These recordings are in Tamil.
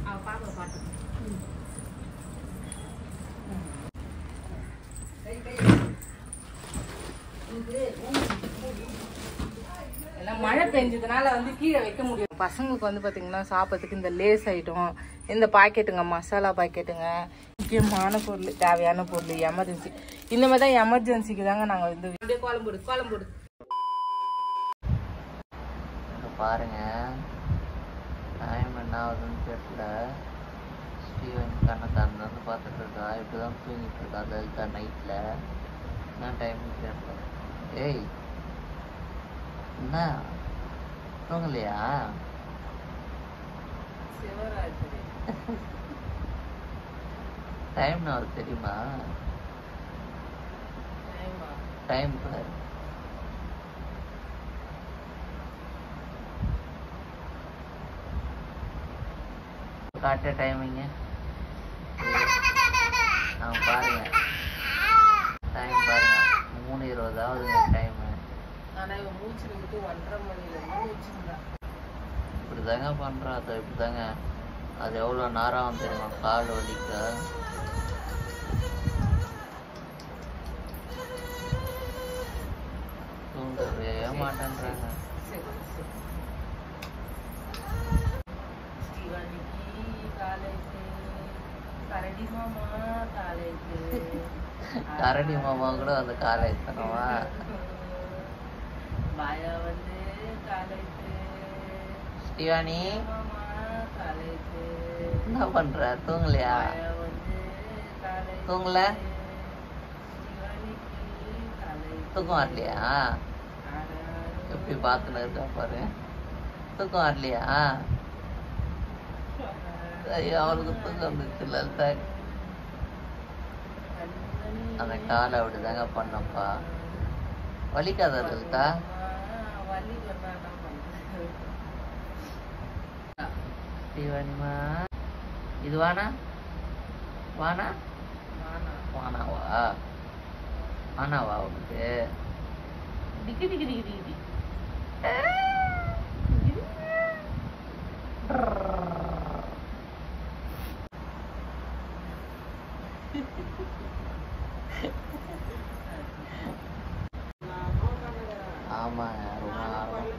மழை பெஞ்சதுனால வந்து கீழே வைக்க முடியும். பசங்களுக்கு வந்து பாத்தீங்கன்னா சாப்பிட்றதுக்கு இந்த லேஸ் ஐட்டம், இந்த பாக்கெட்டுங்க, மசாலா பாக்கெட்டுங்க, முக்கியமான பொருள், தேவையான பொருள், எமர்ஜென்சி. இந்த மாதிரி தான் எமர்ஜென்சிக்கு தாங்க நாங்க வந்து கோலம் போடு பாருங்க. டைம் என்ன ஆகுதுன்னு தெரியல. ஸ்டீவன் கண்ணை திறந்து பார்த்துட்டு இருக்கா. இப்படிதான் தூங்கிட்டு இருக்கா லலிதா நைட்ல. என்ன டைம்னு தெரியல. ஏய் என்ன தூங்கலையா? டைம் நான் தெரியுமா? டைம் பாரு. காட்ட டைமிங்க பாருங்க. டைம் பாருங்க 3:20 ஆகுதுங்க டைம். இப்படிதாங்க பண்றா. அது இப்படிதாங்க. அது எவ்வளவு நேரம் தெரியுமா? கால் வலிக்க தூங்கவே மாட்டேன்றாங்க. கரடி மாமா கூட அந்த காலை எத்தனவா ஸ்ரீவாணி என்ன பண்ற? தூங்கலையா? தூங்கல? தூக்கம் வரலையா? எப்படி பாத்துன்னு இருக்கா பாரு. தூக்கம் வரலையா? ஐயோ அவளுக்கு தூக்கம் வந்துச்சு லலிதா. அந்த காலை அப்படிதாங்க பண்ணப்பா. வலிக்காத லலிதா? ஸ்ரீவாணிமா இது வானா வானாவா உனக்கு? டிக்கி டிக்கி டிக்கி டிக்கி ஆமாங்க ரொம்ப நேரம்.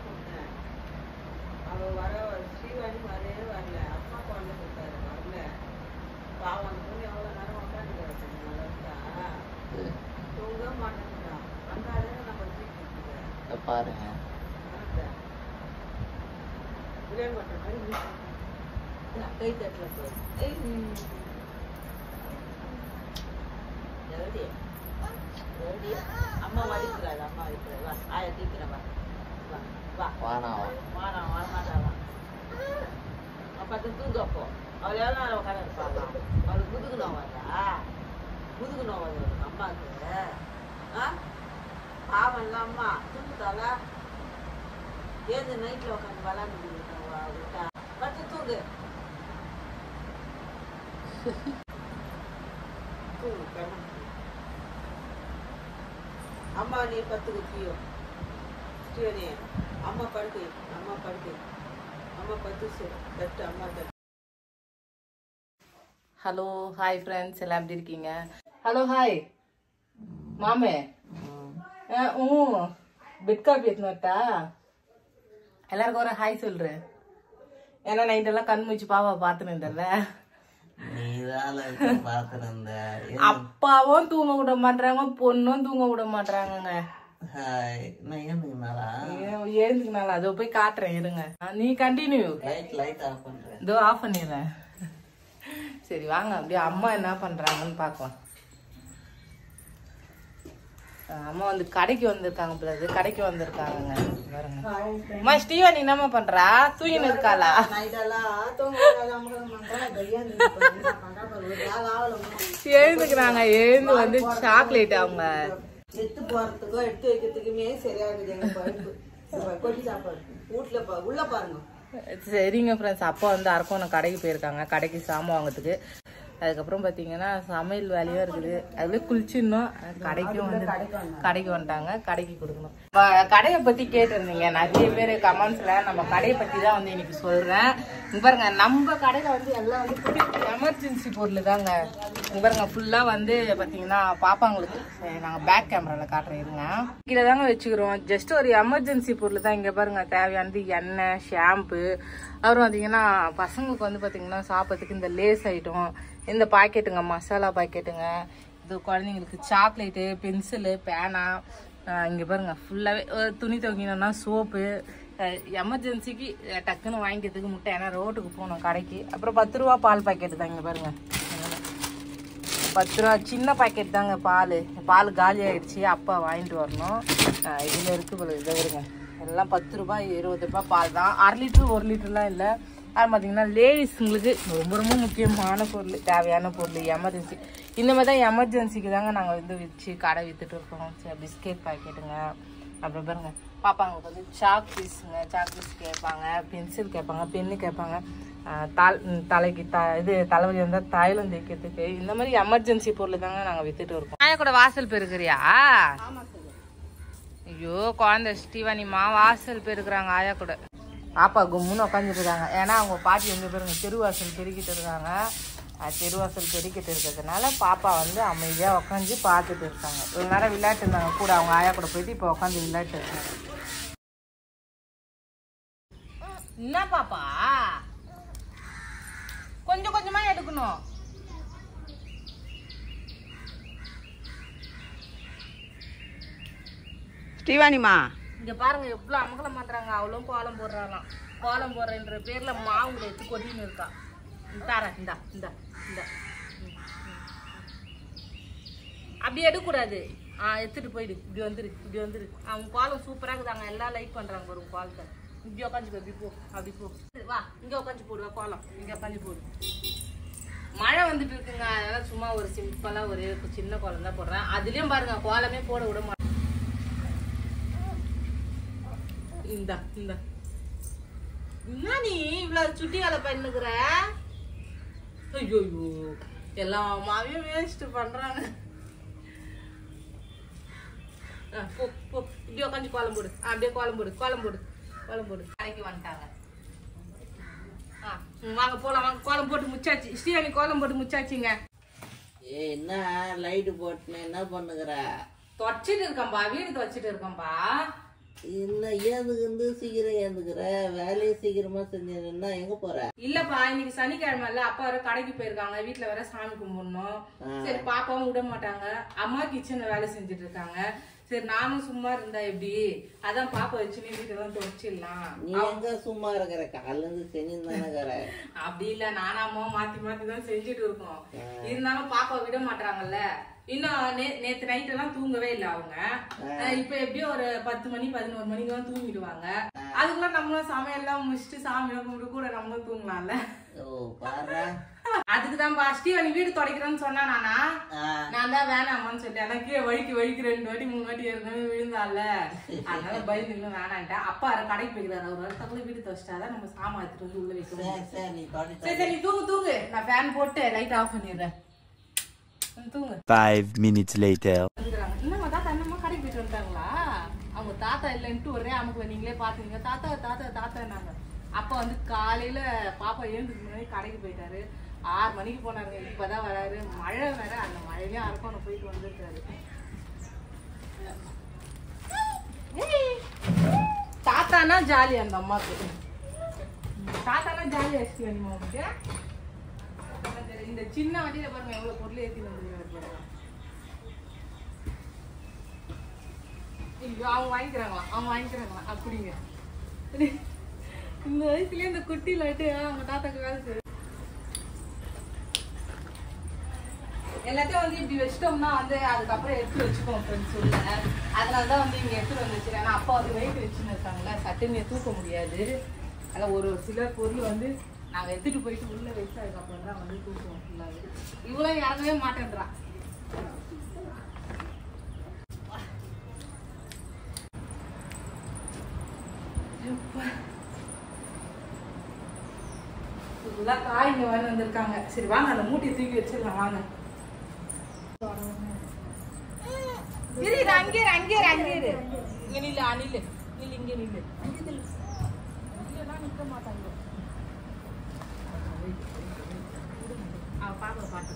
பாருங்க அம்மா வலிக்கிறாள். அம்மா வலிக்கிறாள். ஆய தீக்கிறவா அப்ப தூங்கப்போ அவள் எவ்வளோ நேரம் உட்காந்து இருப்பாங்க. அவளுக்கு முதுகு நோவாதா? முதுகு நோவாது அம்மாவுக்கு. பாவம்ல அம்மா தூங்குதாளா? ஏந்து நைட்ல உட்காந்து விளாண்டு விட்டா பத்து தூங்கு. அம்மா நீ பத்துக்கு தீயோ ஸ்ரீவனி. அம்மா படுக்கை அம்மா பத்து தட்டு அம்மா தட்டு. ஹலோ ஹாய் ஃப்ரெண்ட்ஸ், எல்லாம் எப்படி இருக்கீங்க? ஹலோ ஹாய் மாமே. பெட் காப்பி எடுத்துட்டா எல்லாருக்கும் ஒரு ஹாய் சொல்றேன். ஏன்னா நைட்டெல்லாம் கண் மூச்சு பாப்பா பாத்துன்னு இருந்தல. அப்பாவும் தூங்க விட மாட்டாங்க, பொண்ணும் தூங்க விட மாட்டாங்க. ஏழுக்குனால அதோ போய் காட்டுறேன் இருங்க. நீ கண்டினியூ. இதோ ஆஃப் பண்ணிடுறேன். சரி வாங்க அப்படியே அம்மா என்ன பண்றாங்கன்னு பாக்கலாம். அம்மா வந்து கடைக்கு வந்திருக்காங்க. பிள்ளை கடைக்கு வந்திருக்காங்க. அம்மா ஸ்டீவன் என்னம்மா பண்றா? தூங்கின்னு இருக்காளா? எழுந்துக்கிறாங்க. எழுந்து வந்து சாக்லேட் அவங்க எடுத்து போறதுக்கோ எடுத்து வைக்கிறதுக்குமே சரியாகுது. கொட்டி சாப்பாடு வீட்டுல உள்ள பாருங்க. சரிங்க ஃப்ரெண்ட்ஸ், அப்பா வந்து அரக்கோணம் கடைக்கு போயிருக்காங்க. கடைக்கு சாமான் வாங்கிறதுக்கு. அதுக்கப்புறம் பார்த்தீங்கன்னா சமையல் வேலையும் இருக்குது. அதுலேயே குளிச்சிடணும். கடைக்கும் வந்து கடைக்கு வந்துட்டாங்க. கடைக்கு கொடுக்கணும். கடையை பற்றி கேட்டிருந்தீங்க நிறைய பேர் கமெண்ட்ஸில். நம்ம கடையை பற்றி தான் வந்து இன்னைக்கு சொல்கிறேன். பாருங்க நம்ம கடையில் வந்து எல்லாம் வந்து எமர்ஜென்சி பொருள் தாங்க. பாருங்க ஃபுல்லாக வந்து பார்த்தீங்கன்னா பாப்பாங்களுக்கு நாங்கள் பேக் கேமராவில் காட்டுறோங்க. கீழே தாங்க வச்சுக்கிறோம். ஜஸ்ட் ஒரு எமர்ஜென்சி பொருள் தான். இங்கே பாருங்க தேவையானது எண்ணெய், ஷாம்பு, அப்புறம் பார்த்தீங்கன்னா பசங்களுக்கு வந்து பார்த்தீங்கன்னா சாப்பிட்றதுக்கு இந்த லேஸ் ஐட்டம், இந்த பாக்கெட்டுங்க, மசாலா பாக்கெட்டுங்க, இது குழந்தைங்களுக்கு சாக்லேட்டு, பென்சிலு, பேனா. இங்கே பாருங்க ஃபுல்லாகவே துணி துவைக்கணும்னா சோப்பு, எமர்ஜென்சிக்கு டக்குன்னு வாங்கிக்கிறதுக்கு முட்டை. ஏன்னா ரோட்டுக்கு போகணும் கடைக்கு. அப்புறம் 10 ரூபா பால் பாக்கெட்டு தான். இங்கே பாருங்க 10 ரூபா சின்ன பாக்கெட் தாங்க. பால் காலி ஆகிடுச்சு. அப்பா வாங்கிட்டு வரணும். இதில் இருக்குது போல. இதை வருங்க எல்லாம் 10 ரூபாய் 20 ரூபாய் பால் தான். 1/2 லிட்டரு 1 லிட்டர்லாம் இல்லை. அது பார்த்தீங்கன்னா லேடிஸுங்களுக்கு ரொம்ப ரொம்ப முக்கியமான பொருள், தேவையான பொருள், எமர்ஜென்சி. இந்த மாதிரி தான் எமர்ஜென்சிக்கு தாங்க நாங்கள் வந்து வச்சு கடை விற்றுட்டு இருக்கோம். பிஸ்கெட் பாக்கெட்டுங்க. அப்புறம் பாருங்க பாப்பாங்களுக்கு வந்து சாக்பீஸுங்க, சாக்பீஸ் கேட்பாங்க, பென்சில் கேட்பாங்க, பென்னு கேட்பாங்க, தலைக்கு இது தலைவலி வந்தால் தைலம் தேய்க்கிறதுக்கு. இந்த மாதிரி எமர்ஜென்சி பொருள் தாங்க நாங்கள் விற்றுட்டு இருக்கோம். ஆயா கூட வாசல் பெருக்கிறியா? ஐயோ குழந்தை ஸ்ரீவாணிமா வாசல் பெருக்குறாங்க ஆயா கூட. பாப்பா கும்முன்னு உட்காந்துட்டு இருக்காங்க. ஏன்னா அவங்க பாட்டி வந்து பாருங்க தெருவாசல் பெருக்கிட்டு இருக்காங்க. தெருவாசல் பெருக்கிட்டு இருக்கிறதுனால பாப்பா வந்து அமைதியாக உட்காந்து பார்த்துட்டு இருக்காங்க. ஒரு நேரம் விளையாட்டு இருந்தாங்க கூட, அவங்க ஆயா கூட போயிட்டு இப்போ உட்காந்து விளையாட்டு இருக்காங்க. என்ன பாப்பா கொஞ்சம் கொஞ்சமா எடுக்கணும். ஸ்ரீவாணிமா இங்க பாருங்க எவ்வளவு அமகலம் பண்றாங்க. அவளும் கோலம் போடுறாங்களாம். கோலம் போடுறன்ற பேர்ல மாவுங்களை எடுத்து கொட்டின்னு இருக்கா. தரேன் இந்த இந்த இந்த அப்படி எடுக்கக்கூடாது. எடுத்துட்டு போயிடு. இப்படி வந்துரு, இப்படி வந்துரு. அவங்க கோலம் சூப்பரா இருக்குதாங்க. எல்லாம் லைக் பண்றாங்க ஒரு கோலத்தை. இப்படி உட்காந்துக்கோ, அப்படி போ, அப்படி போ. வா இங்க உட்காந்து போடுவா கோலம். இங்க உட்காந்து போடு. மழை வந்துட்டு இருக்குங்க. அதனால சும்மா ஒரு சிம்பிளா ஒரு சின்ன கோலம் தான் போடுறேன். அதுலயும் பாருங்க கோலமே போட விட மாட்டேன். இந்த இந்த என்ன நீ இவ்வளவு சுட்டி வேலை பண்ணுகிற? ஐயோ எல்லா மாவையும் வேஸ்ட் பண்றாங்க. போ போ இப்படி உட்காந்து கோலம் போடு. அப்படியே கோலம் போடு, கோலம் போடு, கோலம் போடு. கடைக்கு வந்துட்டாங்க. வாங்க போலாம், வாங்க. கோலம் போட்டு முச்சாச்சு. ஸ்ரீவாணி கோலம் போட்டு முச்சாச்சுங்க. என்ன லைட்டு போட்டுன்னு என்ன பண்ணுகிற? துவைச்சிட்டு இருக்கம்பா, வீடு துவைச்சிட்டு இருக்கம்பா. இன்னும் ஏந்துக்கு சீக்கிரம் ஏந்துக்கிற? வேலையை சீக்கிரமா செஞ்சேன்னா எங்க போற? இல்லப்பா இன்னைக்கு சனிக்கிழமை இல்ல. அப்பா வேற கடைக்கு போயிருக்காங்க. வீட்டுல வேற சாமி கும்பிடணும். சரி பாப்பாவும் விட மாட்டாங்க. அம்மா கிச்சன்ல வேலை செஞ்சுட்டு இருக்காங்க. சரி நானும் சும்மா இருந்தா எப்படி? அதான் பாப்பா வச்சு வீட்டெல்லாம் துவைச்சிடலாம். நீ எங்க சும்மா இருக்கிற? காலைல இருந்து செஞ்சுதானே. அப்படி இல்ல நானாமோ மாத்தி மாத்தி தான் செஞ்சுட்டு இருக்கோம். இருந்தாலும் பாப்பா விட மாட்டாங்கல்ல. இன்னும் நேத்து நைட் எல்லாம் தூங்கவே இல்லை அவங்க. இப்ப எப்படியும் ஒரு 10 மணி 11 மணிக்கு தான் தூங்கிடுவாங்க. அதுக்குள்ள நம்மளும் சமையல்லாம் முடிச்சுட்டு சாமி கும்பிட்டு கூட நம்மளும் தூங்கலாம்ல. அதுக்குதான் ஸ்ரீவாணி வீடு துடைக்கிறேன்னு சொன்னா நானா, நான் தான் வேணாமான்னு சொல்லிட்டேன். ஆனா கீழே வழிக்கு 2 வாட்டி 3 வாட்டி ஏற்கனவே விழுந்தால, அதனால பயந்துன்னு வேணான்ட்டேன். அப்பா கடைக்கு போய்க்கிறாரு. ஒரு வருஷத்துக்குள்ள வீடு துவைச்சிட்டாதான் நம்ம சாமான் எடுத்துட்டு வந்து உள்ள வைக்கணும். சரி நீ தூங்கு. நான் ஃபேன் போட்டு லைட் ஆஃப் பண்ணிடுறேன். 5 minutes later. என்னம்மா தாத்தா என்னம்மா கடைக்கு போயிட்டு வந்துட்டாங்களா? அவங்க தாத்தா இல்லைன்ட்டு ஒரே அமுக்கு நீங்களே பாத்தீங்க. தாத்தா தாத்தா தாத்தா நாங்க. அப்ப வந்து காலையில பாப்பா எழுந்துக்கு முன்னாடி கடைக்கு போயிட்டாரு. 6 மணிக்கு போனாருங்க. இப்பதான் வராரு. மழை வேற. அந்த மழையிலயும் அரக்கோணம் போயிட்டு வந்துருக்காரு. தாத்தானா ஜாலி. அந்த அம்மாக்கு தாத்தானா ஜாலி ஆச்சு வேணுமா உங்களுக்கு? இந்த சின்ன வண்டியில பாருங்க எவ்வளவு பொருள் ஏத்தி வந்து அவங்க வாங்கிக்கிறாங்களா அப்படிங்க. இந்த வயசுலயே இந்த குட்டி லைட்டு அவங்க தாத்தாக்கு வேலை செய்யுது. எல்லாத்தையும் வந்து இப்படி வச்சிட்டோம்னா வந்து அதுக்கப்புறம் எடுத்து வச்சுக்கோம் ஃப்ரெண்ட்ஸ் உள்ள. அதனாலதான் வந்து இங்க எடுத்துட்டு வந்துச்சு. ஏன்னா அப்பா வந்து வெயிட் வச்சுன்னு இருக்காங்களா, சட்டுன்னு தூக்க முடியாது. அதனால ஒரு சில பொருள் வந்து நாங்க எடுத்துட்டு போயிட்டு உள்ள வச்சு அதுக்கப்புறம் தான் வந்து தூக்குவோம் ஃபுல்லாவே. இவ்வளவு இறங்கவே மாட்டேன்றான். ஃபுல்லா காய்ங்க வேணும் வந்திருக்காங்க. சரி வாங்க அந்த மூட்டையை தூக்கி வச்சிடலாம் வாங்க. இரு அங்கே இங்க நில்லு அணில் நில்லு இங்க நில்லு இல்லைன்னா நிற்க மாட்டாங்க. அவ பாப்பா பாட்டு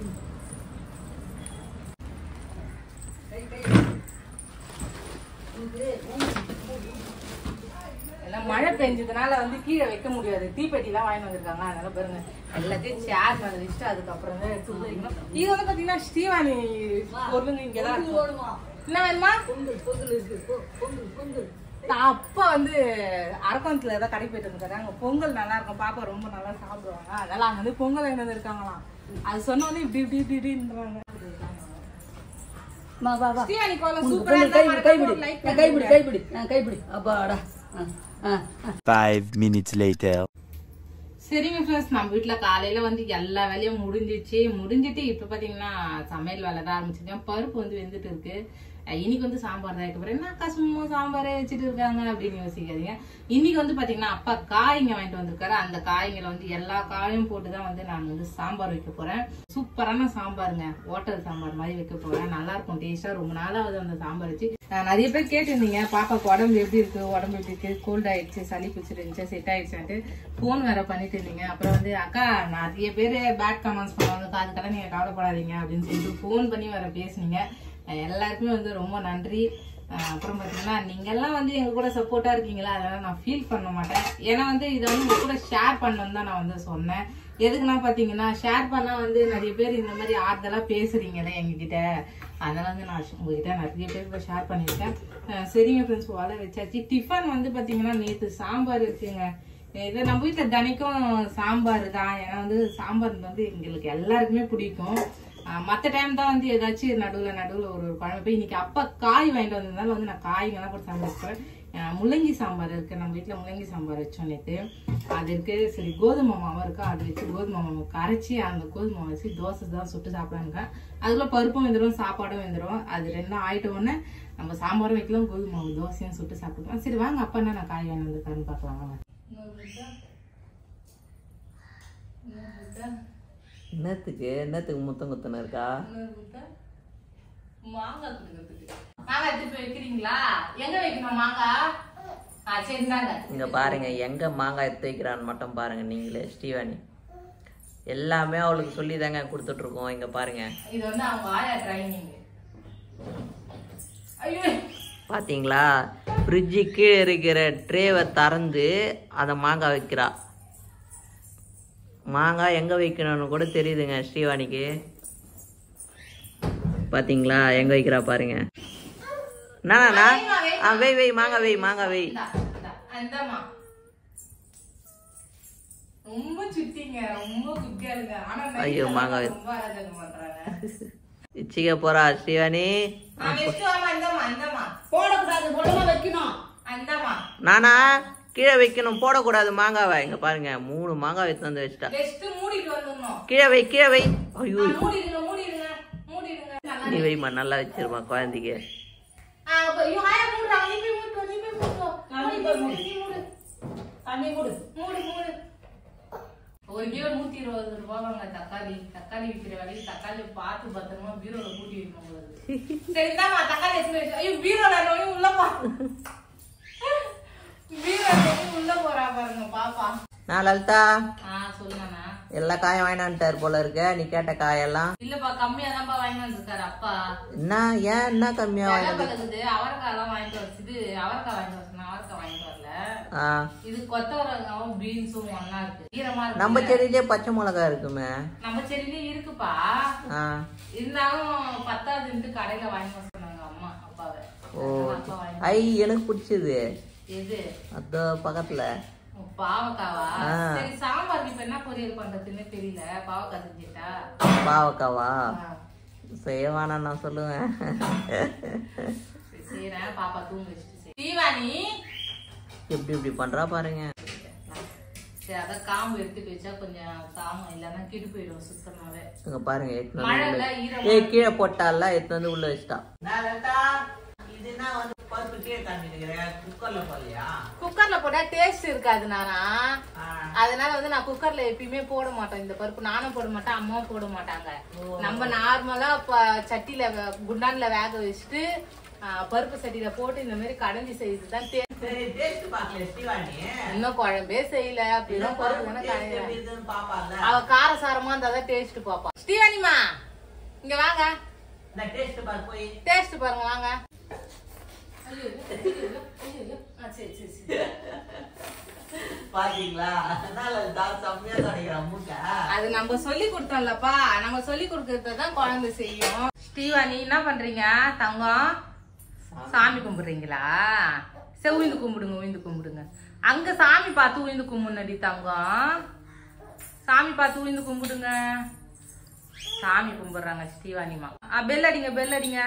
எல்லாம் மழை பெஞ்சதுனால வந்து கீழே வைக்க முடியாது. தீப்பெட்டி எல்லாம் வாங்கி வந்திருக்காங்க. அதனால பாருங்க எல்லாத்தையும் சேர் மேல வச்சுட்டு அதுக்கப்புறம் தான் எடுத்து வைக்கணும். இது வந்து பாத்தீங்கன்னா ஸ்ரீவாணி பொருளுங்க இங்கதான் என்ன வேணுமா அப்பா வந்து அரக்கோணத்துல ஏதாவது கடை போயிட்டு இருக்காங்க. அங்க பொங்கல் நல்லா இருக்கும். பாப்பா ரொம்ப நல்லா சாப்பிடுவாங்க. அதனால அங்க வந்து பொங்கல் வாங்கி வந்திருக்காங்களாம். அது சொன்னோன்னே இப்படி இப்படி இப்படின்றாங்க. கைப்பிடி அப்பாடா. 5 minutes later. சரிங்க ஃப்ரெண்ட்ஸ், நம்ம வீட்டுல காலையில வந்து எல்லா வேலையும் முடிஞ்சிட்டு இப்ப பாத்தீங்கன்னா சமையல் வேலை தான் ஆரம்பிச்சிருக்கேன். பருப்பு வந்து வெந்துட்டு இருக்கு. இன்னைக்கு வந்து சாம்பார் தான் வைக்க போறேன். என்ன கசுமோ சாம்பாரே வச்சுட்டு இருக்காங்க அப்படின்னு யோசிக்காதீங்க. இன்னைக்கு வந்து பாத்தீங்கன்னா அப்பா காய்ங்க வாங்கிட்டு வந்திருக்காரு. அந்த காய்களை வந்து எல்லா காயும் போட்டுதான் வந்து நான் வந்து சாம்பார் வைக்க போறேன். சூப்பரான சாம்பாருங்க, ஹோட்டல் சாம்பார் மாதிரி வைக்க போறேன். நல்லா இருக்கும் டேஸ்டா. ரொம்ப நாளாவது அந்த சாம்பார் வச்சு நிறைய பேர் கேட்டிருந்தீங்க பாப்பாக்கு உடம்பு எப்படி இருக்கு, கோல்ட் ஆயிடுச்சு, சளி பிடிச்சிட்டு இருந்துச்சு, செட் ஆயிடுச்சான்ட்டு போன் வேற பண்ணிட்டு இருந்தீங்க. அப்புறம் வந்து அக்கா நிறைய பேர் பேட் கமெண்ட்ஸ் பண்ணுவாங்க, அதுக்கெல்லாம் நீங்க கவலைப்படாதீங்க அப்படின்னு சொல்லிட்டு போன் பண்ணி வேற பேசுனீங்க. எல்லாருக்குமே வந்து ரொம்ப நன்றி. அப்புறம் பாத்தீங்கன்னா நீங்க எல்லாம் வந்து எங்க கூட சப்போர்ட்டா இருக்கீங்களா, அதனால நான் ஃபீல் பண்ண மாட்டேன். ஏன்னா வந்து இதை வந்து உங்க கூட ஷேர் பண்ணணும் தான் நான் வந்து சொன்னேன். எதுக்குன்னா பாத்தீங்கன்னா ஷேர் பண்ணா வந்து நிறைய பேர் இந்த மாதிரி ஆறுதலா பேசுறீங்களே எங்ககிட்ட, அதனால வந்து நான் உங்ககிட்ட நிறைய பேர் ஷேர் பண்ணிருக்கேன். சரிங்க ஃப்ரெண்ட்ஸ், வாழை வச்சாச்சு. டிஃபன் வந்து பாத்தீங்கன்னா நேற்று சாம்பார் இருக்குங்க. இதை நம்ம வீட்டுல தினைக்கும் சாம்பார் தான். ஏன்னா வந்து சாம்பார் வந்து எங்களுக்கு எல்லாருக்குமே பிடிக்கும். மற்ற டைம் தான் வந்து ஏதாச்சும் நடுவில் ஒரு குழம்பு. இன்னைக்கு அப்பா காய் வாங்கிட்டு வந்ததுனால வந்து நான் காய்கெல்லாம் போட்டு சமைப்பேன். முள்ளங்கி சாம்பார் இருக்கு, நம்ம வீட்டுல முள்ளங்கி சாம்பார் வச்சோம் நேற்று. அது இருக்கு. சரி கோதுமை மாவு இருக்கு, அது வச்சு கோதுமை மாவு கரைச்சி அந்த கோதுமை வச்சு தோசை தான் சுட்டு சாப்பிடாங்க. அதுக்குள்ள பருப்பும் வெந்துடும், சாப்பாடும் வெந்துடும். அது ரெண்டும் ஆயிட்ட உடனே நம்ம சாம்பாரும் வைக்கலாம், கோதுமை மாவு தோசையும் சுட்டு சாப்பிட்டுக்கலாம். சரி வாங்க அப்பா என்ன நான் காய் வாங்கி வந்துருக்காருன்னு பார்க்கலாம். என்னத்துக்கு முத்தம் குத்தன இருக்கா? மாங்காய் எடுத்து போய் வைக்கிறீங்களா? எங்க வைக்கணும் மாங்காய்? சரிதாங்க. இங்க பாருங்க எங்க மாங்காய் எடுத்து வைக்கிறான்னு மட்டும் பாருங்க நீங்களே. ஸ்ரீவாணி எல்லாமே அவளுக்கு சொல்லி தாங்க கொடுத்துட்டு இருக்கோம். இங்க பாருங்க, இது வந்து அவங்க ஆயா ட்ரைனிங். பாத்தீங்களா, ஃப்ரிட்ஜுக்கு இருக்கிற ட்ரேவை திறந்து அதை மாங்காய் வைக்கிறா. மாங்காய் எங்க வைக்கணும்னு கூட தெரியுதுங்க ஸ்ரீவாணிக்கு. பாத்தீங்களா எங்க வைக்கிறா பாருங்க. நானா வை மாங்காய் வை. ரொம்ப சுட்டிங்க, ரொம்ப குட்டியா இருக்கு. ஆனா ஐயோ மாங்காய் இச்சிக்க போறா ஸ்ரீவாணி. நானா கீழே வைக்கணும், போடக்கூடாது மாங்காவை. இங்க பாருங்க 3 மாங்காய் எடுத்து வந்து வச்சுட்டா. கீழே வை. ஐயோ நீ வைமா, நல்லா வச்சிருமா குழந்தைக்கு. ஒரு கிலோ 120 ரூபாய் தக்காளி விற்கிற வேலைக்கு தக்காளி பார்த்து பத்திரமா பீரோல கூட்டி வைக்கணும். சரிதாமா தக்காளி எடுத்து வச்சு. ஐயோ பீரோல உள்ளப்பா, உள்ள போறா பாருங்க பாப்பா. நான் லலிதா சொல்லுங்கண்ணா. எல்லா காயும் வாங்கினான்ட்டாரு போல இருக்க. நீ கேட்ட காயெல்லாம் இல்லப்பா, கம்மியா தான்ப்பா வாங்கி வந்துருக்காரு அப்பா. என்ன கம்மியா வாங்கினது? அவரைக்காய் எல்லாம் வாங்கிட்டு வச்சுட்டு அவரைக்காய் வாங்கிட்டு வச்சு அவரைக்காய் வாங்கிட்டு வரல. இது கொத்தவரங்காவும் பீன்ஸும் ஒன்னா இருக்கு, ஈரமா இருக்கு. நம்ம செடியிலே பச்சை மிளகா இருக்குமே. நம்ம செடியிலே இருக்குப்பா, இருந்தாலும் பத்தாதுன்ட்டு கடையில வாங்கி சொன்னாங்க அம்மா அப்பாவை. எனக்கு பிடிச்சது எது? அதோ பக்கத்துல பாவக்காவா? சரி சாம்பார் இப்ப என்ன பொரியல் பண்றதுன்னு தெரியல. பாவக்காய் செஞ்சுட்டா? பாவக்காவா செய்வானா நான் சொல்லுவேன். செய்யறேன், பாப்பா தூங்க வச்சுட்டு. தீவானி எப்படி பண்றா பாருங்க. சரி அதான் காம்பு எடுத்துட்டு வச்சா கொஞ்சம் தாமம், இல்லன்னா கெட்டு போயிடும் சுத்தமாவே. இங்க பாருங்க மழைல ஈரம் கீழே போட்டால எடுத்து வந்து உள்ள வச்சுட்டா. குக்கர்ல போட்டா டேஸ்ட் இருக்காது. நானா அதனால வந்து நான் குக்கர்ல எப்பயுமே போட மாட்டேன் இந்த பருப்பு. நானும் போட மாட்டேன், அம்மாவும் போட மாட்டாங்க. நம்ம நார்மலா சட்டில குண்டான்ல வேக வச்சுட்டு பருப்பு சட்டியில போட்டு இந்த மாதிரி கடைஞ்சி செய்யுதுதான். இன்னும் குழம்பே செய்யல அப்படின்னா அவ காரசாரமா இருந்தாதான் டேஸ்ட் பாப்பா. ஸ்ரீவாணிமா இங்க வாங்க, டேஸ்ட் பாருங்க வாங்க. அது நம்ம சொல்லி கொடுத்தோம்லப்பா, நம்ம சொல்லி கொடுக்கறதான் குழந்தை செய்யும். ஸ்ரீவாணி என்ன பண்றீங்க தங்கம்? சாமி கும்பிடுறீங்களா? சரி உயிந்து கும்பிடுங்க, உயிந்து கும்பிடுங்க. அங்க சாமி பார்த்து உயிந்து கும்பிடுனடி தங்கம். சாமி பார்த்து உயிந்து கும்பிடுங்க. சாமி கும்பிடுறாங்க ஸ்ரீவாணிமா. பெல் அடிங்க, பெல் அடிங்க.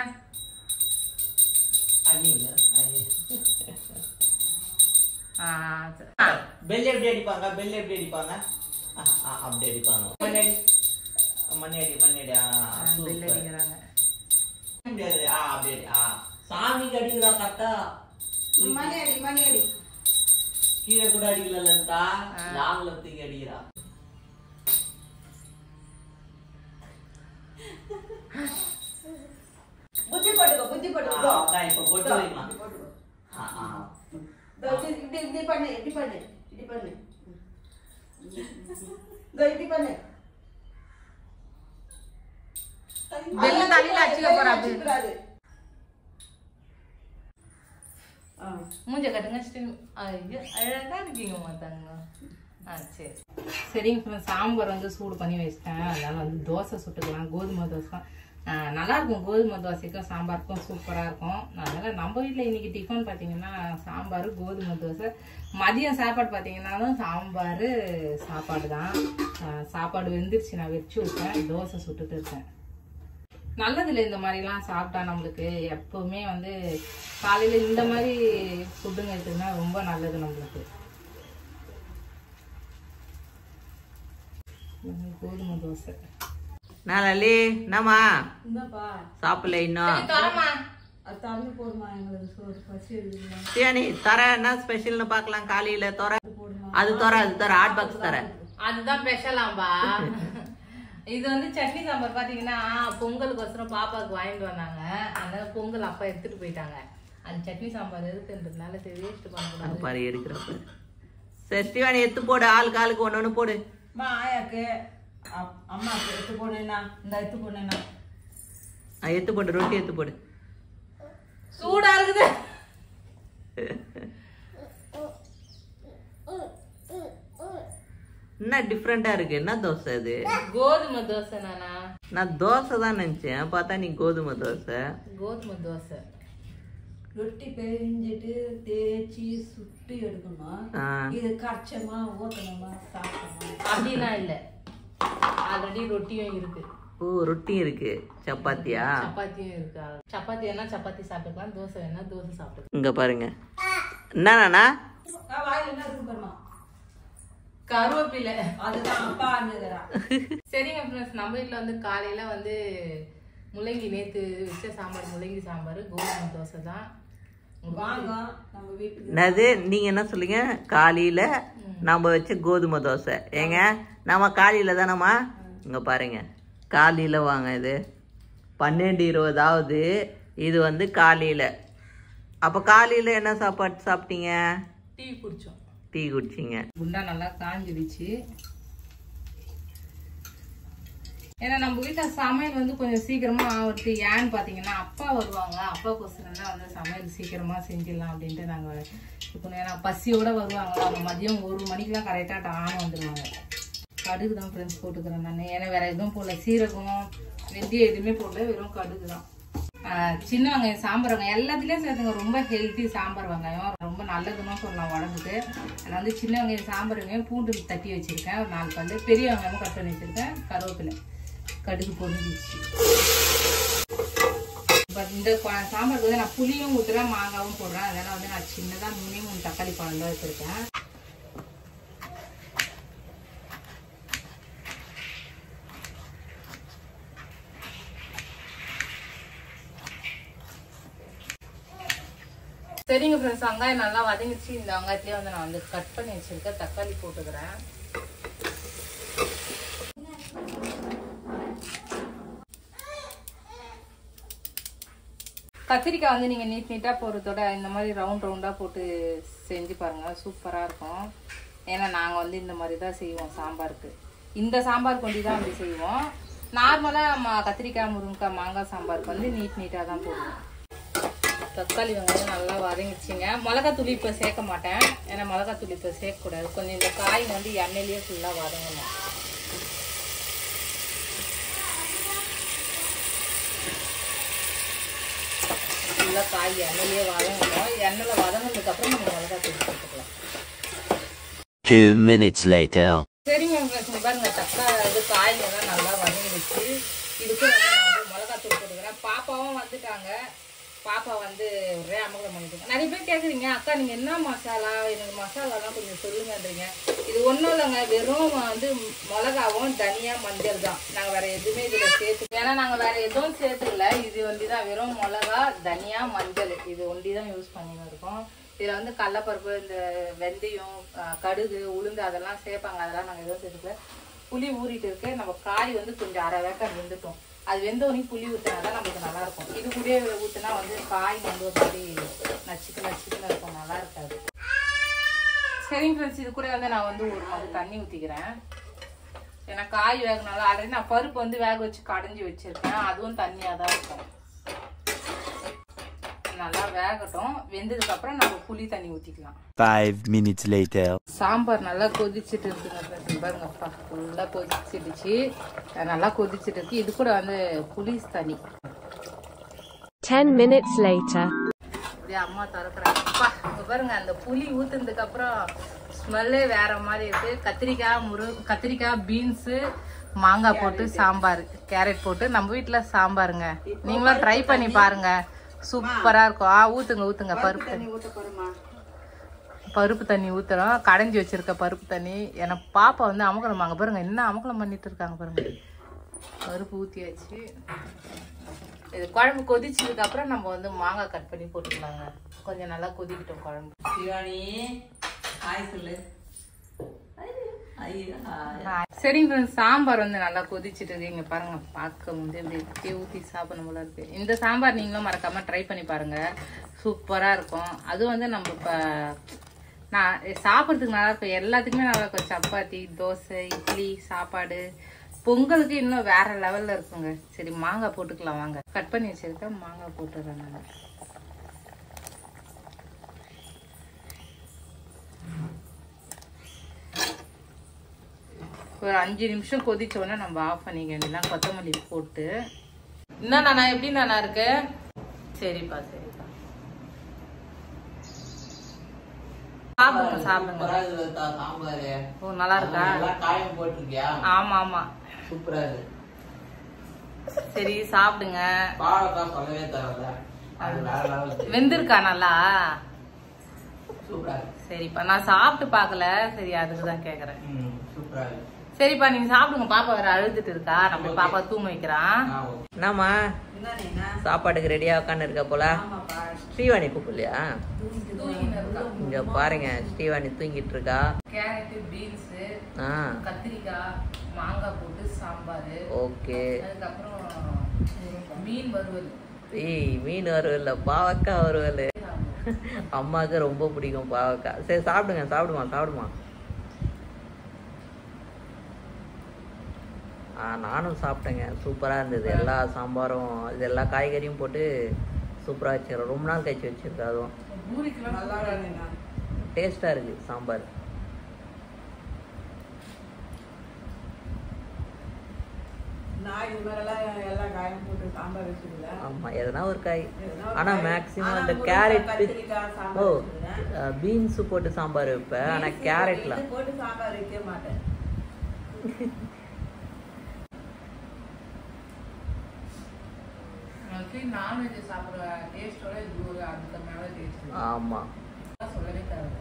பெல் எப்படி அடிப்பாங்க? பெல் எப்படி அடிப்பாங்க? அப்படி அடிப்பாங்க. மண்ணடி மண்ணடி மண்ணடி. பெல் அடிக்கிறாங்க. அப்படி சாமிக்கு அடிக்கிறா கரெக்டா. மணி அடி மணி அடி. கீழே கூட அடிக்கலக்கா, லாங்ல தூக்கி அடிக்கிறா. புத்தி போட்டுக்கோ, புத்தி போட்டுக்கோ. இப்ப போட்டு வைக்கலாம். இப்படி இப்படி பண்ணு, இப்படி பண்ணு, இப்படி பண்ணு, இப்படி பண்ணு. பெல்ல தலையில அடிச்சுக்க போறா. மூஞ்ச கட்டுங்க. அழகா இருக்கீங்க மாத்தாங்க. சரி சரிங்க ஃப்ரெண்ட்ஸ், சாம்பார் வந்து சூடு பண்ணி வச்சிட்டேன். அதனால வந்து தோசை சுட்டுக்கலாம். கோதுமை தோசை நல்லா இருக்கும். கோதுமை தோசைக்கும் சாம்பாருக்கும் சூப்பரா இருக்கும். அதனால நம்ம வீட்டுல இன்னைக்கு டிஃபன் பாத்தீங்கன்னா சாம்பார், கோதுமை தோசை. மதியம் சாப்பாடு பாத்தீங்கன்னாலும் சாம்பார் சாப்பாடு தான். சாப்பாடு வெந்துருச்சு, நான் வச்சு விட்டேன். தோசை சுட்டுட்டு இருக்கேன். நல்லதில்லை இந்த மாதிரிலாம் சாப்பிட்டா நம்மளுக்கு. எப்பவுமே வந்து காலையில இந்த மாதிரி ஃபுட்டுங்க எடுத்துக்கினா ரொம்ப நல்லது நம்மளுக்கு. கோதுமை தோசை நாளே என்னம்மா இந்தப்பா சாப்பிடல இன்னும். தண்ணி போடுமா, எங்களுக்கு சோறு பசி எழுதுமா. சரி தர என்ன ஸ்பெஷல்னு பாக்கலாம். காலையில தர அது தர அது தர ஹாட் பாக்ஸ் தர அதுதான் ஸ்பெஷலாம்பா. இது வந்து சட்னி சாம்பார் பாத்தீங்கன்னா பொங்கலுக்கு வசரம் பாப்பாவுக்கு வாங்கிட்டு வந்தாங்க. அதனால பொங்கல் அப்பா எடுத்துட்டு போயிட்டாங்க. அந்த சட்னி சாம்பார் இருக்குன்றதுனால சரி வேஸ்ட் பண்ணக்கூடாது. பாரு இருக்கிறப்ப. சரி ஸ்ரீவாணி எடுத்து போடு, ஆளுக்கு ஆளுக்கு ஒண்ணு ஒண்ணு போடு. ஆயாக்கு அம்மாக்கு எடுத்து போனேன்னா இந்த எடுத்து போனேன்னா எடுத்து போடு, ரொட்டி எடுத்து போடு. சூடா இருக்குது. என்ன டிஃப்ரெண்டா இருக்கு? என்ன தோசை இது? கோதுமை தோசை. நான் தோசை தான் நினைச்சேன், பார்த்தா நீ கோதுமை தோசை. கோதுமை தோசை ரொட்டி பெஞ்சிட்டு தேய்ச்சி சுட்டு எடுக்கணும். இது கரைச்சமா ஊத்தணுமா சாப்பிடணும் அப்படின்னா இல்ல, ஆல்ரெடி ரொட்டியும் இருக்கு. ஓ ரொட்டி இருக்கு. சப்பாத்தியா? சப்பாத்தியும் இருக்கு. சப்பாத்தி வேணா சப்பாத்தி சாப்பிட்டுக்கலாம், தோசை வேணா தோசை சாப்பிட்டுக்கலாம். இங்க பாருங்க என்னன்னா வாயில என்ன இருக்கு பாருமா, கருவேப்பிலை. அதுதான் அப்பா அண்ணுகிறா. சரிங்க ஃப்ரெண்ட்ஸ், நம்ம வீட்டுல வந்து காலையில வந்து முள்ளங்கி நேத்து வச்ச சாம்பார், முள்ளங்கி சாம்பார், கோதுமை தோசை தான். வாங்க நம்ம வீட்டுக்கு. என்னது நீங்க என்ன சொல்லுங்க? காலையில நம்ம வச்ச கோதுமை தோசை. ஏங்க நம்ம காலையில தானம்மா. இங்க பாருங்க காலையில வாங்க. இது 12:20 இது வந்து காலையில. அப்ப காலையில என்ன சாப்பாடு சாப்பிட்டீங்க? டீ குடிச்சோம். டீ குடிச்சிங்க. குண்டா நல்லா காஞ்சிடுச்சு. ஏன்னா நம்ம வீட்டுல சமையல் வந்து கொஞ்சம் சீக்கிரமா ஆகுது. ஏன்னு பாத்தீங்கன்னா அப்பா வருவாங்க. அப்பாவுக்கோசரம் தான் வந்து சமையல் சீக்கிரமா செஞ்சிடலாம் அப்படின்ட்டு நாங்க இப்போ. ஏன்னா பசியோட வருவாங்க. அவங்க மதியம் 1 மணிக்கெல்லாம் கரெக்டா டான்னு வந்துடுவாங்க. கடுகு தான் ஃப்ரெண்ட்ஸ் போட்டுக்கிறேன் நான். ஏன்னா வேற எதுவும் போடல, சீரகம் வெந்தயம் எதுவுமே போடல, வெறும் கடுகு தான். சின்ன வெங்காயம், சாம்பார் வெங்காயம் எல்லாத்துலயும் சேர்த்துங்க. ரொம்ப ஹெல்த்தி சாம்பார் வெங்காயம், ரொம்ப நல்லதுன்னு சொல்லலாம் உடம்புக்கு. நான் வந்து சின்ன வெங்காயம், சாம்பார் வெங்காயம், பூண்டு தட்டி வச்சிருக்கேன் ஒரு 4 பல்லு, பெரிய வெங்காயமும் கட் பண்ணி வச்சிருக்கேன், கருவேப்பிலை, கடுகு பொரிஞ்சிச்சு. இந்த சாம்பாருக்கு வந்து நான் புளியும் ஊத்துறேன், மாங்காவும் போடுறேன். அதனால வந்து நான் சின்னதா 3 தக்காளி பழம் தான் வச்சிருக்கேன். சரிங்க ஃப்ரெண்ட்ஸ், வெங்காயம் நல்லா வதங்கிச்சு. இந்த வெங்காயத்துலேயே வந்து நான் வந்து கட் பண்ணி வச்சிருக்கேன் தக்காளி போட்டுக்கிறேன். கத்திரிக்காய் வந்து நீங்கள் நீட்டாக போடுறதோட இந்த மாதிரி ரவுண்டாக போட்டு செஞ்சு பாருங்கள், சூப்பராக இருக்கும். ஏன்னா நாங்கள் வந்து இந்த மாதிரி தான் செய்வோம் சாம்பாருக்கு. இந்த சாம்பார் கொண்டு தான் அப்படி செய்வோம். நார்மலாக கத்திரிக்காய், முருங்கைக்காய், மாங்காய் சாம்பாருக்கு வந்து நீட்டாக தான் போடுவோம். தக்காளி வெங்காயம் நல்லா வதங்கிடுச்சிங்க. மிளகாத்தூள் இப்போ சேர்க்க மாட்டேன், ஏன்னா மிளகாத்தூள் இப்போ சேர்க்கக்கூடாது. கொஞ்சம் இந்த காய் வந்து எண்ணெயிலேயே ஃபுல்லாக வதங்கணும். ஃபுல்லாக காய் எண்ணெயிலேயே வதங்கணும். எண்ணெயில் வதங்கினதுக்கப்புறம் நம்ம மிளகாத்தூள் சேர்த்துக்கலாம். 2 minutes later. சரிங்க பாருங்க, தக்காளி காய்கள்லாம் நல்லா வதங்கிடுச்சு. இதுக்கு வந்து மிளகாத்தூள் போட்டுக்கிறேன். பாப்பாவும் வந்துட்டாங்க. பாப்பா வந்து ஒரே அமகலம் பண்ணிட்டு நிறைய பேர் கேட்குறீங்க, அக்கா நீங்கள் என்ன மசாலா, எனக்கு மசாலாலாம் கொஞ்சம் சொல்லுங்கன்றீங்க. இது ஒன்றும் இல்லைங்க, வெறும் வந்து மிளகாவும் தனியா மஞ்சள் தான். நாங்கள் வேறு எதுவுமே இதில் சேர்த்து, ஏன்னா நாங்கள் வேறு எதுவும் சேர்த்துக்கல. இது ஒண்டி தான், வெறும் மிளகா, தனியா, மஞ்சள், இது ஒண்டி தான் யூஸ் பண்ணின்னு இருக்கோம். இதில் வந்து கடலப்பருப்பு, இந்த வெந்தயம், கடுகு, உளுந்து அதெல்லாம் சேர்ப்பாங்க. அதெல்லாம் நாங்கள் எதுவும் சேர்த்துக்கல. புளி ஊறிட்டு இருக்கு. நம்ம காய் வந்து கொஞ்சம் அரை வேக்காடு வெந்துட்டோம். அது வெந்தோடனே புளி ஊற்றினா தான் நம்மளுக்கு நல்லாயிருக்கும். இது கூட ஊற்றினா வந்து காய் வந்து ஒரு மாதிரி நச்சுக்குன்னு இருக்கும், நல்லா இருக்காது. சரிங்க ஃப்ரெண்ட்ஸ், இது கூட வந்து நான் வந்து ஒரு மாதிரி தண்ணி ஊற்றிக்கிறேன். ஏன்னா காய் வேகனால ஆல்ரெடி நான் பருப்பு வந்து வேக வச்சு கடைஞ்சி வச்சுருக்கேன். அதுவும் தண்ணியாக தான் இருக்கும். நல்லா வேகட்டும். வெந்ததுக்கு அப்புறம் நம்ம புளி தண்ணி ஊற்றிக்கலாம். 5 minutes later. சாம்பார் நல்லா கொதிச்சுட்டு இருக்குங்க பாருங்கப்பா, ஃபுல்லாக கொதிச்சிடுச்சு. நல்லா கொதிச்சுட்டு இருக்கு. இது கூட வந்து புளி தண்ணி. 10 minutes later. அப்படியே அம்மா திறக்கிறாங்கப்பா. இங்கே பாருங்க, அந்த புளி ஊற்றுனதுக்கு அப்புறம் ஸ்மெல்லே வேற மாதிரி இருக்கு. கத்திரிக்காய், பீன்ஸு, மாங்காய் போட்டு சாம்பார், கேரட் போட்டு நம்ம வீட்டில் சாம்பாருங்க. நீங்களும் ட்ரை பண்ணி பாருங்க, சூப்பரா இருக்கும். ஊத்துங்க பருப்பு தண்ணி ஊத்துறோம். கடைஞ்சி வச்சிருக்க பருப்பு தண்ணி. ஏன்னா பாப்பா வந்து அமகலம், அங்க பாருங்க என்ன அமகலம் பண்ணிட்டு இருக்காங்க பாருங்க. பருப்பு ஊத்தியாச்சு. இது குழம்பு கொதிச்சதுக்கு அப்புறம் நம்ம வந்து மாங்காய் கட் பண்ணி போட்டுக்கலாங்க. கொஞ்சம் நல்லா கொதிக்கிட்டோம் குழம்பு. சரிங்க ஃப்ரெண்ட்ஸ், சாம்பார் வந்து நல்லா கொதிச்சுட்டு இருக்கு. இங்க பாருங்க, பார்க்க வந்து இப்படி ஊற்றி சாப்பிடணும் போல இருக்கு. இந்த சாம்பார் நீங்களும் மறக்காம ட்ரை பண்ணி பாருங்க, சூப்பரா இருக்கும். அது வந்து நம்ம இப்போ நான் சாப்பிட்றதுக்கு நல்லா இருக்கும். எல்லாத்துக்குமே நல்லா இருக்கும். சப்பாத்தி, தோசை, இட்லி, சாப்பாடு, பொங்கலுக்கு இன்னும் வேற லெவல்ல இருக்குங்க. சரி, மாங்காய் போட்டுக்கலாம் வாங்க. கட் பண்ணி வச்சிருக்கேன், மாங்காய் போட்டுறேன் நான். ஒரு 5 நிமிஷம் கொதிச்ச உடனே நம்ம ஆஃப் பண்ணிக்க வேண்டியதான். கொத்தமல்லி போட்டு. என்ன நானா, எப்படி நானா இருக்கு? சரிப்பா. சாப்பிடுங்க. ஓ, நல்லா இருக்கா? ஆமா சூப்பரா இருக்கு. சரி, சாப்பிடுங்க. வெந்திருக்கா நல்லா? சரிப்பா, நான் சாப்பிட்டு பாக்கல. சரி, அதுக்குதான் கேக்குறேன். சரிப்பா, நீங்க சாப்பிடுங்க. பாப்பா வேற அழுதுட்டு இருக்கா. நம்ம பாப்பா தூங்க வைக்கிறான். என்னம்மா சாப்பாட்டுக்கு ரெடியா உட்காந்து இருக்க போல? ஸ்ரீவாணி கூப்பிடலையா? இங்க பாருங்க, ஸ்ரீவாணி தூங்கிட்டு இருக்கா. கேரட், பீன்ஸ், கத்திரிக்காய், மாங்காய் போட்டு சாம்பார். ஓகே. அதுக்கப்புறம் மீன் வறுவல். மீன் வறுவல், பாவக்காய் வறுவல். அம்மாவுக்கு ரொம்ப பிடிக்கும் பாவக்காய். சரி, சாப்பிடுமா. நானும் சாப்பிட்டேங்க, சூப்பராக இருந்தது. எல்லா சாம்பாரும், இது எல்லா காய்கறியும் போட்டு சூப்பராக வச்சுருக்கேன். ரொம்ப நாள் கழிச்சு வச்சுருக்கேன். அதுவும் டேஸ்ட்டாக இருக்குது சாம்பார். ஆமாம், எதனா ஒரு காய். ஆனால் மேக்ஸிமம் அந்த கேரட், பீன்ஸு போட்டு சாம்பார் வைப்பேன். ஆனால் கேரட்லாம் போட்டு சாம்பார் வைக்க மாட்டேன். நான்வெஜ் சாப்பிடுற டேஸ்டோட இது ஒரு அந்த மேல டேஸ்ட். ஆமா, சொல்லவே தேவை.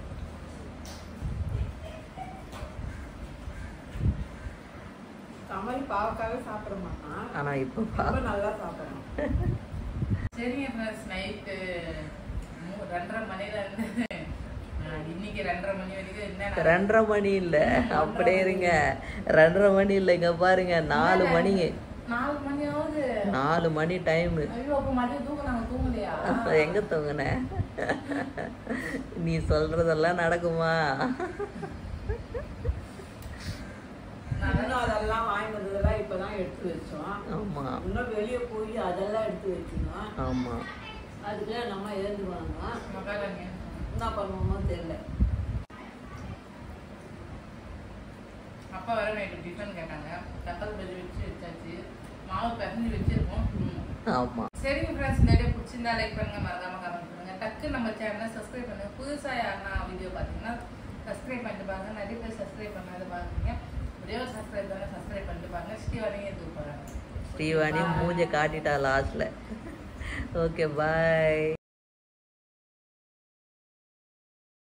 கமலி பாவக்காவே சாப்பிட மாட்டான், ஆனா இப்போ நல்லா சாப்பிடணும். சரிங்க ஃப்ரெண்ட்ஸ், நைட்டு 2:30 மணில இருந்து இன்னைக்கு 2:30 மணி வரைக்கும் என்ன 2:30 மணி இல்ல, அப்படியே இருங்க. 2:30 மணி இல்ல, இங்க பாருங்க 4 மணிங்க. 4 மணி ஆகுது. 4 மணி டைம். ஐயோ அப்ப மதியம் நாங்க தூங்கலையா? எங்க தூங்குன? நீ சொல்றதெல்லாம் நடக்குமா? அதெல்லாம் வாங்கி வந்ததெல்லாம் இப்பதான் எடுத்து வச்சோம். ஆமா இன்னும் வெளியே போய் அதெல்லாம் எடுத்து வச்சுக்கணும். ஆமா அதுக்குள்ள நம்ம எழுந்துவாங்க. மகாராணி என்ன பண்ணுவோமோ தெரியல. அப்பா வர நைட்டு டிஃபன் கேட்டாங்க. தக்காளி பஜ்ஜி வச்சு வச்சாச்சு. மாவு பிசைஞ்சு வச்சிருக்கோம். ஆமா. சரிங்க ஃப்ரெண்ட்ஸ், இந்த வீடியோ பிடிச்சிருந்தா லைக் பண்ணுங்க, மறக்காம கமெண்ட் பண்ணுங்க. டக்கு நம்ம சேனலை சப்ஸ்கிரைப் பண்ணுங்க. புதுசா யாருன்னா வீடியோ பார்த்தீங்கன்னா சப்ஸ்கிரைப் பண்ணிட்டு பாருங்க. நிறைய பேர் சப்ஸ்கிரைப் பண்ணாத பாருங்க. ஒரே ஒரு சப்ஸ்கிரைப் பண்ண சப்ஸ்கிரைப் பண்ணிட்டு பாருங்க. ஸ்ரீவாணியும் எடுத்து போறாங்க. ஸ்ரீவாணி மூஞ்ச காட்டிட்டா லாஸ்ட்ல. ஓகே பாய்.